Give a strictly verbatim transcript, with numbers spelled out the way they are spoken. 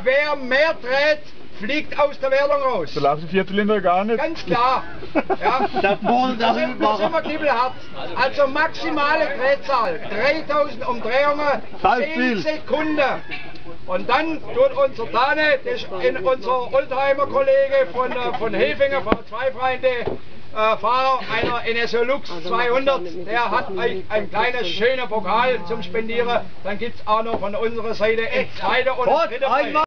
wer mehr dreht, fliegt aus der Wertung raus. So laufen Vierzylinder gar nicht. Ganz klar. Ja. Das wollen Da sind, da sind wir knibbelhart. Also maximale Drehzahl, dreitausend Umdrehungen, zehn Sekunden. Und dann tut unser Dane, das ist in unser Oldtimer-Kollege von, äh, von Hefingen, V zwei Freunde, äh, Fahrer einer N S O Lux zweihundert, der hat euch ein kleines schöner Pokal zum Spendieren. Dann gibt es auch noch von unserer Seite ein zweiter und ein dritter Preis.